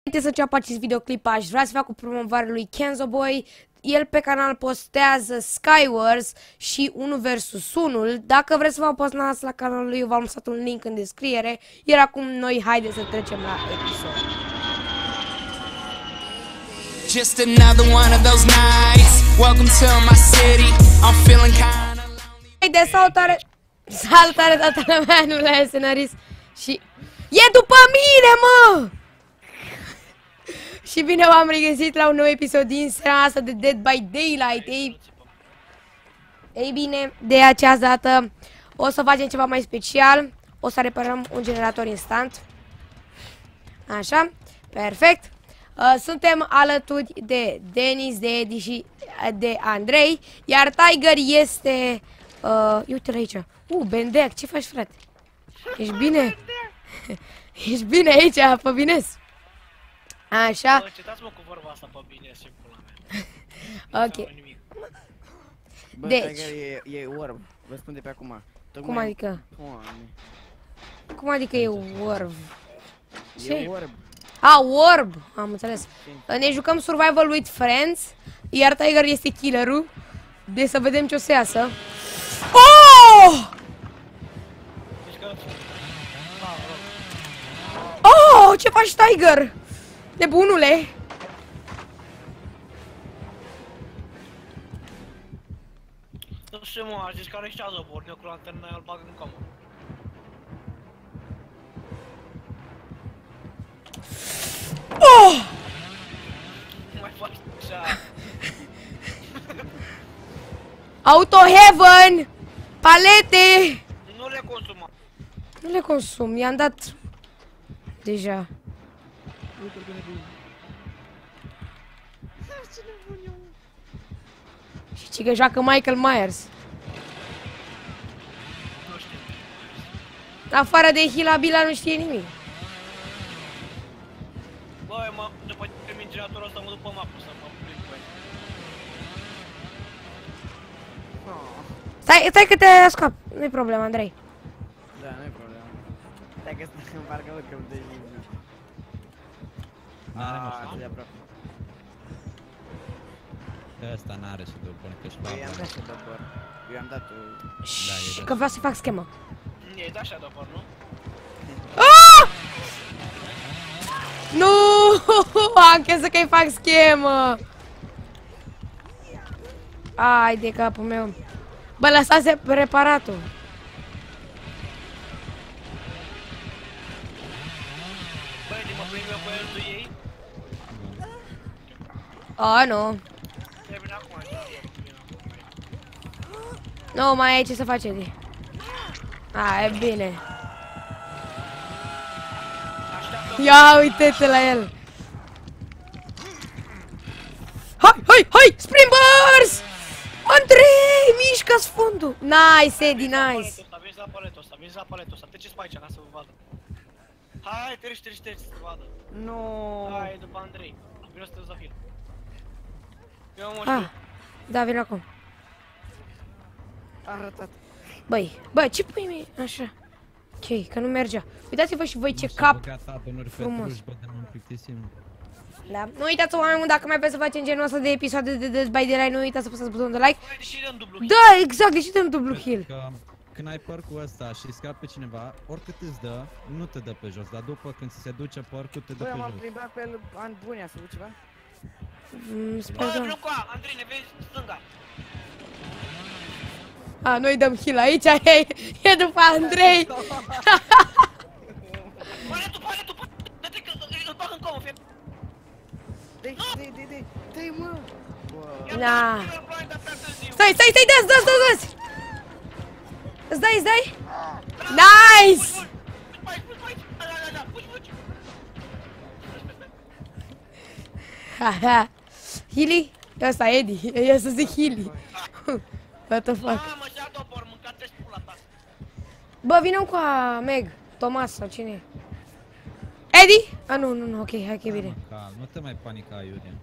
Să înceapă acest videoclip, aș vrea să fac o promovare lui Kenzo Boy. El pe canal postează Skywars și 1 vs 1. Dacă vreți să vă abonați la canalul lui, eu v-am lăsat un link în descriere. Iar acum noi haideți să trecem la episod. Just another one of those nights. Welcome to my city. I'm feeling kinda lonely. Haide, salutare! Salutare, toată lumea, nu la scenarist. Și... e după mine, mă! Și bine v-am regăsit la un nou episod din seara asta de Dead by Daylight. Ei bine, de această dată o să facem ceva mai special. O să reparăm un generator instant. Așa, perfect. Suntem alături de Denis, de Edi și de Andrei. Iar Tiger este... uite-l aici. Bendeac, ce faci, frate? Ești bine? Ești bine aici, pe bines? Așa. Încetați-mă cu vorba asta pe bine, și pula mea. Ok. Bă, Deci. e orb. Vă spun de pe acum. Cum adică? Doamne. Cum adică e orb? E orb. Orb! Am înțeles. Ne jucăm Survival with Friends. Iar Tiger este killerul. Deci să vedem ce o să iasă. Oh! Deci că... Oh! Ce faci, Tiger? Nebunule! Nu știu, mă, a zis că arăștează pornea cu lanterna, îl bag în camă. Oh! Nu mai faci așa. Auto Heaven! Palete! Nu le consuma. Nu le consum, i-am dat deja. Și ce că joacă Michael Myers. Nu știu. Afară de Hilabila nu știe nimic. Băi, mă, după ce termin generatorul ăsta, mă duc pe mapă să mă plimb pe el. Stai că te scap. Nu-i problemă, Andrei. Da, nu-i problemă. Stai că îmi parcă văd că îmi dă zi. N-are mă Atât de aproape. ăsta n-are și după că și Eu i-am dat și dopor. Eu i-am dat Și că vreau să fac schemă. E da așa după, nu? Nu! Am crezut că-i fac schemă. Ai de capul meu. Bă, lăsați reparatul. Băi, mă plimb eu pe el, tu iei? Nu. Termin acum, așa. Nu, mai ai ce să faci, Edi. E bine. Așteaptă. Ia uite-te la el. Hai! Sprimbers! Andrei, mișcă-ți fundul. Nice, Edi, nice. Vezi la paletul ăsta, vezi la paletul ăsta. Treceți pe aici ca să vă vadă. Hai, treci, să vă vadă. Nu. Hai, după Andrei. Vino să te zahil. Eu mă știu. Da, vin acum. A arătat. Băi, ce pui mie? Așa. Ok, că nu mergea. Uitați-vă și voi ce cap. frumos. Da. Nu uitați, oameni buni, dacă mai vreți să facem genul ăsta de episoade de Dead by Daylight, nu uitați să apăsați butonul de like. Băi, deși dăm dublu. Da, exact, deci dăm dublu kill. Când ai părcul ăsta și scapi pe cineva, oricât îți dă, nu te dă pe jos, dar după când se duce părcul, te dă Băi, pe m-am jos. plimbat pe el an buni, a făcut ceva? Sper Băi, că... vino cu a, Andrei, ne vezi stânga. Noi dăm heal aici, e după Andrei. Paletul! Dă-te că îl bag în comă, fie. Dai, mă! Na. Stai, dați! Îți dai? Nice! Haha. Healy? Ăsta, Edi. Eu să zic Healy. What the fuck? Mamă, și-a dopor, mâncați-și pula ta. Bă, vină cu a Meg, Thomas sau cine e? Edi? Nu, ok, hai că e bine. Calm, nu te mai panica, Iulian.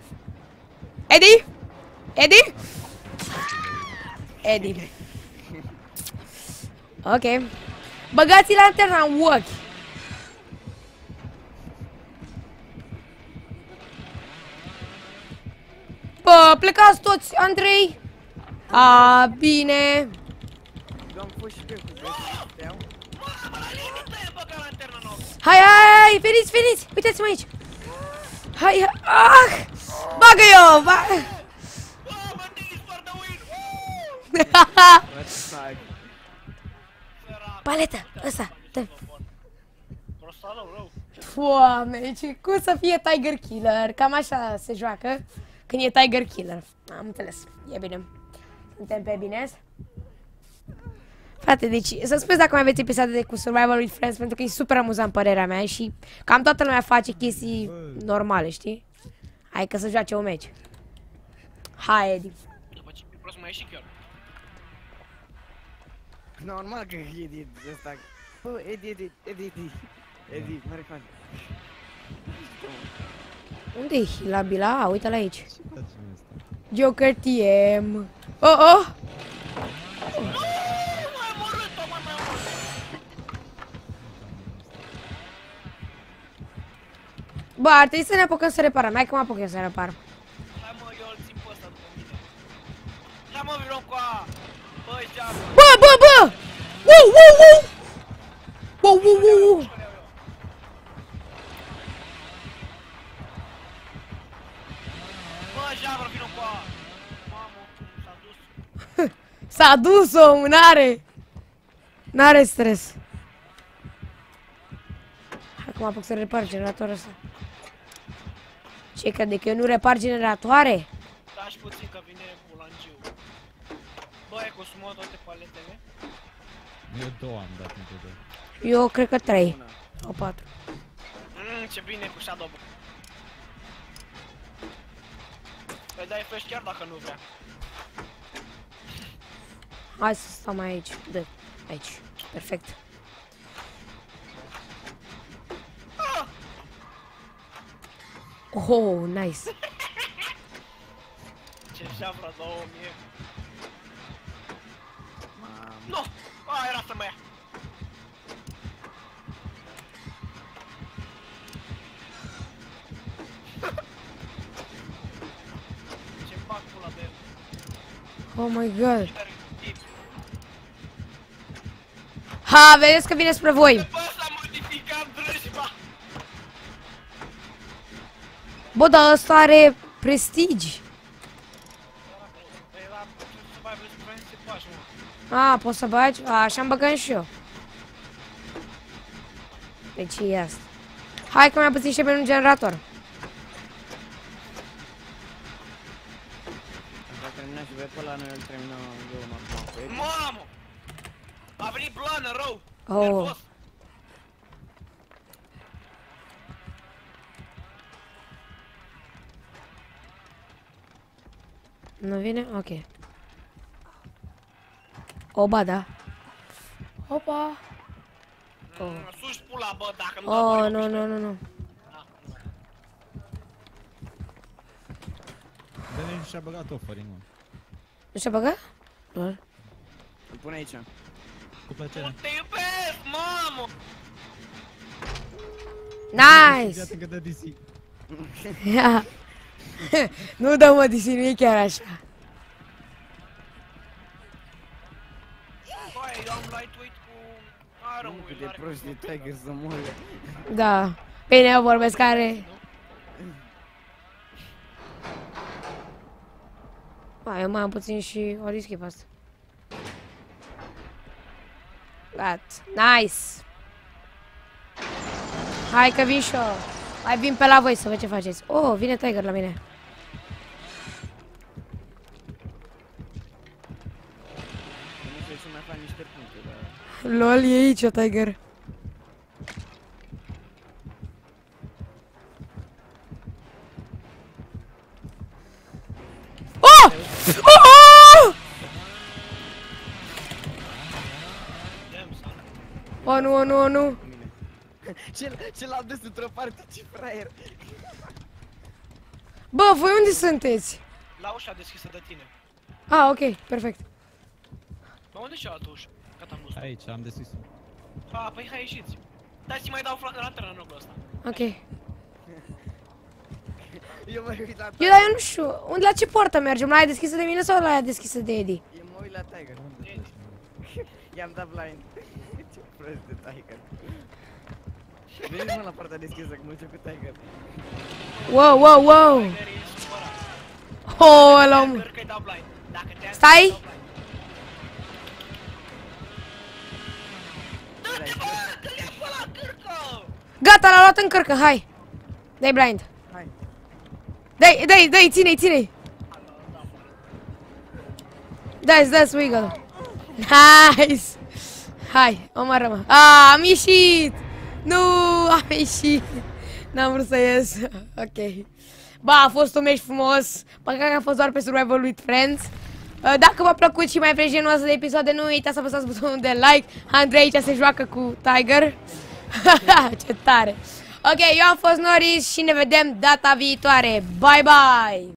Edi? Ok. Băgați lanterna în ochi. Plecați toți, Andrei. A, bine. Eu am fost și pe cu băieții. Hai, hai, veniți, veniți. Uitați-mă aici. Hai, ah! Bagă eu, Paletă, ăsta, dă. Doamne, ce cum să fie Tiger Killer? Cam așa se joacă când e Tiger Killer. Am înțeles, e bine. Suntem pe bine. Frate, deci să spuneți dacă mai aveți episoade de cu Survival with Friends, pentru că e super amuzant părerea mea și cam toată lumea face chestii normale, știi? Hai că să joace un meci. Hai, Edi. Vreau să mai ieși chiar. Normal că Edi ăsta. Bă, Edi, mare fan. Unde e Hilabila? Uite-l aici. Joker TM. Oh, oh! Bă, ar trebui să ne apucăm să reparăm. Hai că mă apuc eu să repar. Hai mă, eu îl țin pe ăsta după mine. Hai mă, vină cu a... Băi, geamă. Bă, bă, bă! Wow, wow, wow! Wow, wow, wow, wow! Bă, geamă, vină cu a... Mamă, s-a dus. S-a dus omul, n-are stres. Hai că mă apuc să repar generatorul ăsta. Ce crede că eu nu repar generatoare? Taci puțin că vine bulangiu. Bă, ai consumat toate paletele? Eu 2 am dat între 2. Eu cred că 3 sau 4. Ce bine cu Shadow. Păi dai flash chiar dacă nu vrea. Hai să stăm aici. Dă, aici. Perfect. Oh, nice. Ce javra 2000. Nu! A, era să mă ia. Ce fac pula de el? Oh my god. Ha, vedeți că vine spre voi. Bă, s-a modificat drăjba. Bă, dar ăsta are prestige. Era să mai vrei să vrei să te faci, mă. A, poți să bagi? A, așa-mi băgăm și eu. Deci e asta. Hai că mai puțin și pe un generator. Dacă terminat și pe ăla, noi îl terminăm eu acum cu Edi. Mamă! A venit blană, rău! Oh. Nervos! Nu vine? Ok. Oba, da. Opa. Suși pula, bă, dacă nu Oh, dau nu, nu, nu, nu. Bine, și-a băgat offering, mă. Nu și-a băgat? Doar. Îl pun aici. Cu plăcere. Te iubesc, mamă! Nice! Iată că dă DC. Ia. Nu dă mă disinui chiar așa. Băi, eu am lightweight cu Iron Cât Will, de are prost de cum Tiger să moară. Da. Bine, eu vorbesc care... Ba, eu mai am puțin și o rischi pe asta. Gat. Nice! Hai că vin și eu. Hai vin pe la voi să văd ce faceți. Oh, vine Tiger la mine. Nu știu să mai fac niște puncte, dar... LOL, e aici, Tiger. Oh! Oh! Oh! Oh, nu, oh, nu, oh, nu. Ce l-am dus într-o parte, ce fraier. Bă, voi unde sunteți? La ușa deschisă de tine. Ah, ok, perfect. Mă, unde e cealaltă ușă? Gata, am dus. Aici, am deschis-o. A, păi hai ieșiți. Dai să mai dau lanternă în locul ăsta. Ok. Eu mă uit la Eu, dar eu nu știu. Unde, la ce poartă mergem? La aia deschisă de mine sau la aia deschisă de Eddie? Eu mă uit la Tiger. I-am dat blind. Ce prost de Tiger. Veniți mă la partea deschisă, că mă joc cu Tiger. Wow, wow, wow. Tiger e supărat. Oh, ăla om. Cărcă-i dau blind. Dacă te-ai Stai. dau blind. Du-te, bă! Că-l ia pe ăla, cărcă! Gata, l-a luat în cărcă, hai. Dai blind. Hai. Dai, ține-i, ține-i. Dă-ți wiggle. Nice. Hai, omoară-mă. Am ieșit. Nu, am ieșit. N-am vrut să ies. Ok. Ba, a fost un meci frumos. Păcat că a fost doar pe Survival with Friends. Dacă v-a plăcut și mai vreți genul ăsta de episoade, nu uitați să apăsați butonul de like. Andrei aici se joacă cu Tiger. Ce tare. Ok, eu am fost Noris și ne vedem data viitoare. Bye, bye!